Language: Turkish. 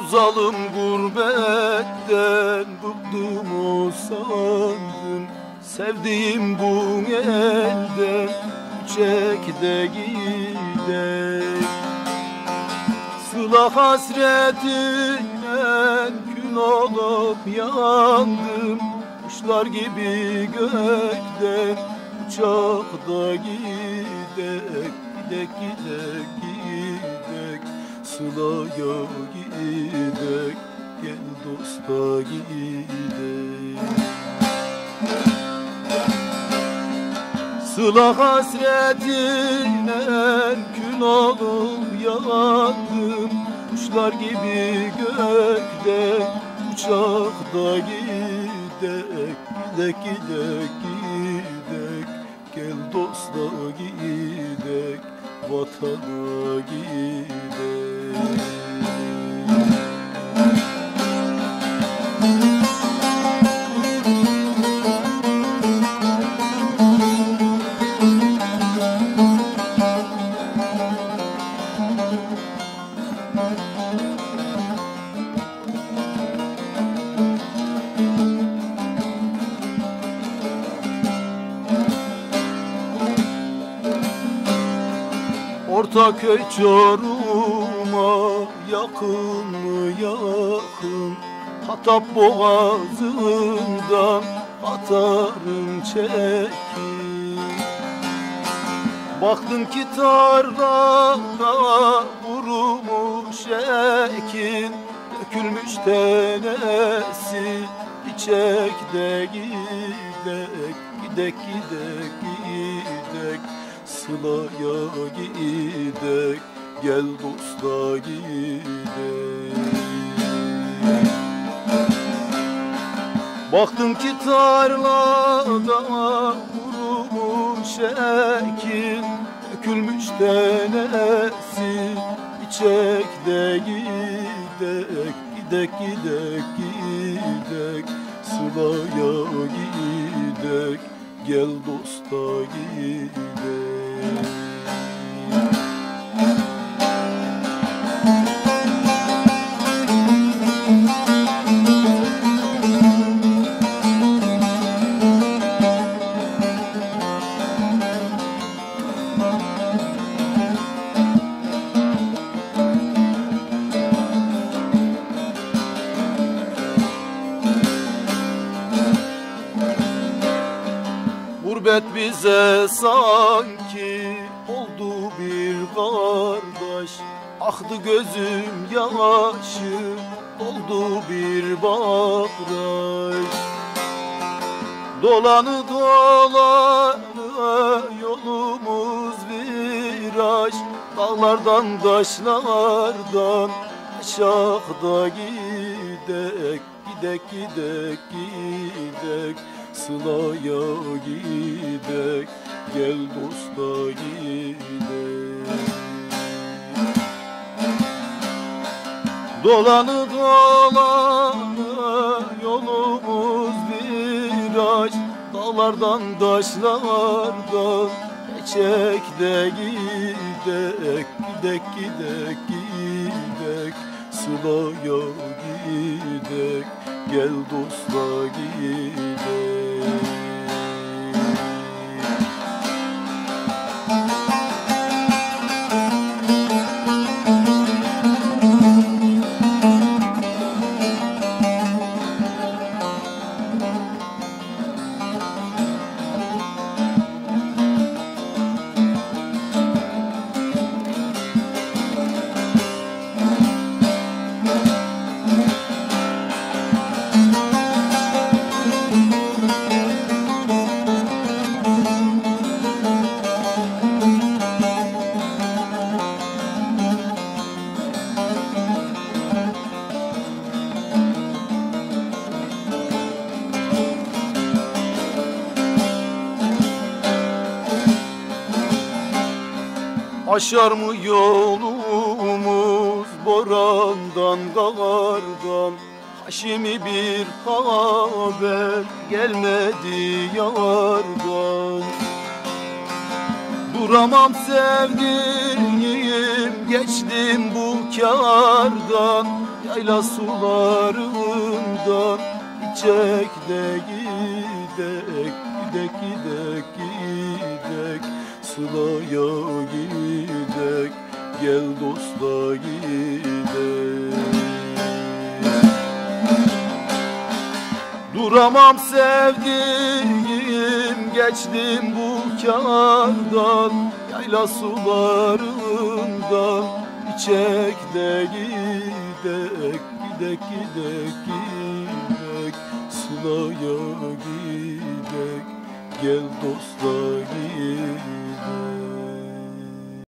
Uzalım gurbetten, bıktım usandım. Sevdiğim bu elden çek de gidek. Sıla hasretine kül olup yandım. Kuşlar gibi gökten uçakta gidek. Gidek gidek gidek, Sıla'ya gidek. Gel dosta gidek. Sıla hasretine kül olup yandım. Kuşlar gibi gökte uçakta gidek. Gidek gidek gidek, gel dosta gidek. Vatana gidek. Ortaköy Çorum'a yakın mı yakın? Hatap boğazından atarım çekip. Baktım ki tarlada kurumuş ekin, dökülmüş tenesi içek de gidek. Gidek gidek gidek, Sıla'ya gidek. Gel dosta gidek. Baktım ki tarlada kurumuş ekin, dökülmüş tenesi içek de gidek. Gidek gidek gidek, Sıla'ya gidek. Gel dosta gidek. Gurbet bize sanki oldu bir kardeş. Aktı gözüm yaşı, oldu bir baraj. Dolanı dolanı yolumuz viraj. Dağlardan taşlardan aşağıda gidek. Gidek gidek gidek, Sıla'ya gidek. Gel dosta gidek. Dolanı dolanı yolumuz viraj. Dağlardan taşlardan geçek de gidek. Gidek gidek gidek, Sıla'ya gidek. Gel dosta gidek. Aşar mı yolumuz borandan kardan? Haşimi bir haber gelmedi yardan. Duramam sevdiğim, geçtim bu kârdan. yayla sularından içek de gidek, gidek, gidek, gidek, Sıla'ya gidek, gel dosta gidek. Duramam sevdiğim, geçtim bu kârdan, yayla sularından içek de gidek, gidek, gidek, gidek, Sıla'ya gidek, gel dosta gidek.